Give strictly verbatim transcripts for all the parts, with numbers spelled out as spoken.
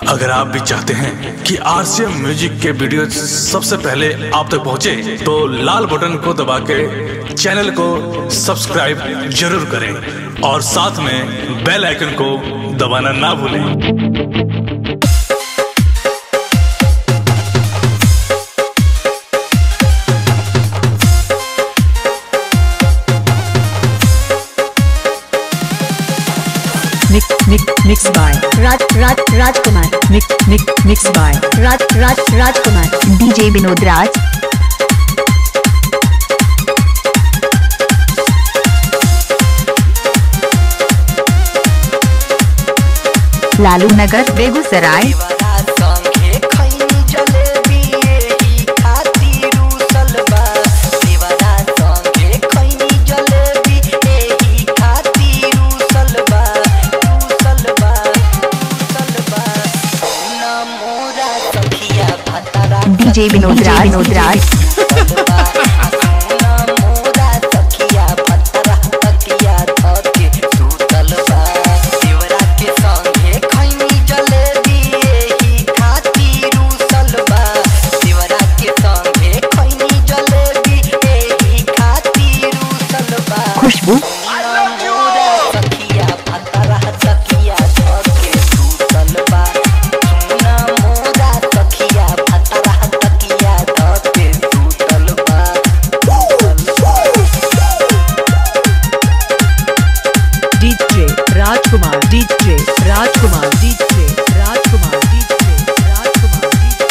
अगर आप भी चाहते हैं कि आरसीएम म्यूजिक के वीडियो सबसे पहले आप तक पहुंचे, तो लाल बटन को दबा के चैनल को सब्सक्राइब जरूर करें और साथ में बेल आइकन को दबाना ना भूलें। Mix mix mix by Raj Raj Rajkumar. mix mix mix by Raj Raj Rajkumar. D J Vinod Raj, Lalu Nagar Begusarai, D J Vinod Raj, Vinod Raj, Khushboo, D J Rajkumar, D J Rajkumar, D J Rajkumar, D J Rajkumar,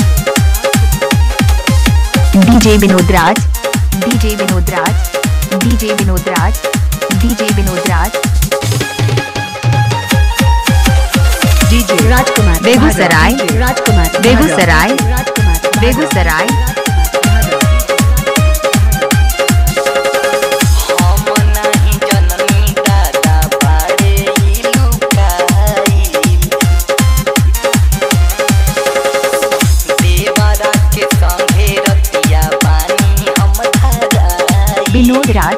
D J Vinod Raj, D J Vinod Raj, D J Vinod Raj, D J Vinod Raj, D J Rajkumar. Begusarai, Rajkumar. Begusarai, Rajkumar. Begusarai, Vinod Raj,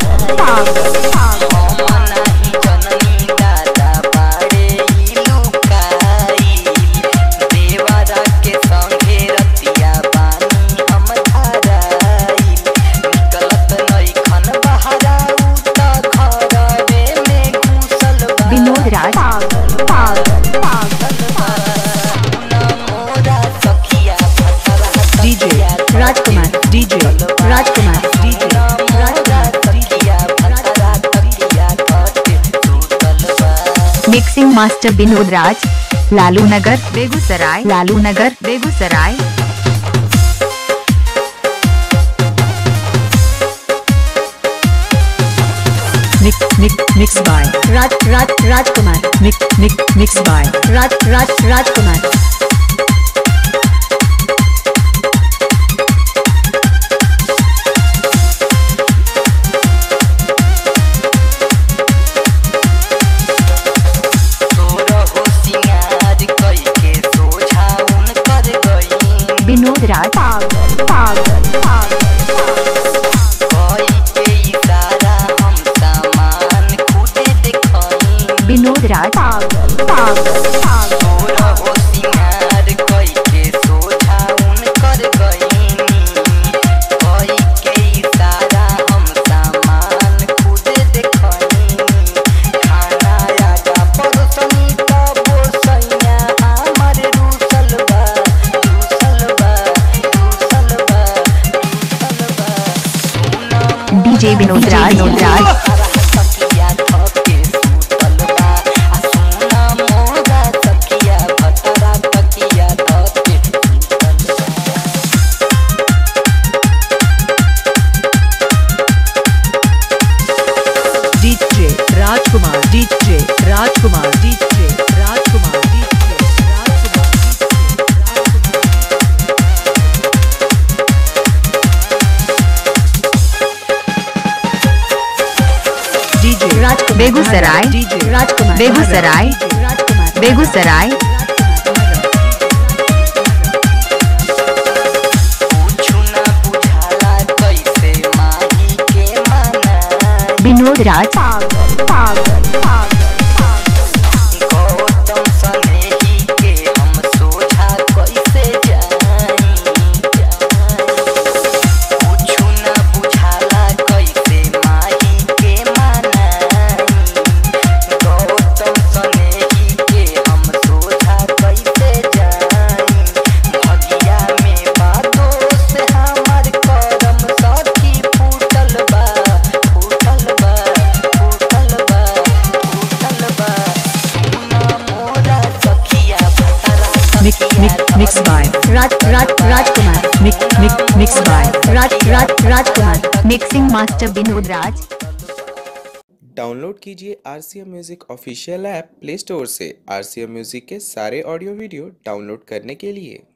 Vinod Raj, D J Rajkumar. D J Rajkumar. D J mixing master Vinod Raj, Lalu Nagar Begusarai, Lalu Nagar Begusarai, mix mix mix by Raj Raj Rajkumar. mix mix mix by Raj Raj Rajkumar. Vinod Raj, Vinod Raj, D J Vinod Raj, Vinod Raj, D J Rajkumar, D J Rajkumar, D J Rajkumar, D J Rajkumar, D J Rajkumar. Begusarai, D J Rajkumar. Begusarai, Rajkumar. Begusarai, Vinod राज, गौतम सनेही के हम Raj Raj Rajkumar Mix mix mix by Raj Raj Rajkumar mixing master Vinod Raj. Download कीजिए R C M music official app play store से। R C M music के सारे audio video download करने के लिए